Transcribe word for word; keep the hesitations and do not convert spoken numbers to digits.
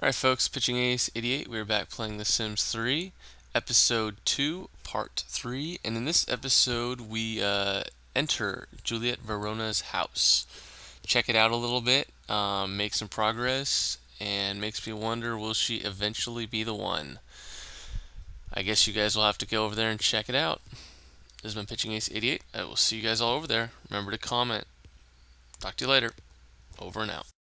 Alright folks, Pitching Ace eighty-eight, we're back playing The Sims three, Episode two, Part three, and in this episode we uh, enter Juliet Verona's house. Check it out a little bit, um, make some progress, and makes me wonder, will she eventually be the one? I guess you guys will have to go over there and check it out. This has been Pitching Ace eighty-eight, I will see you guys all over there. Remember to comment. Talk to you later. Over and out.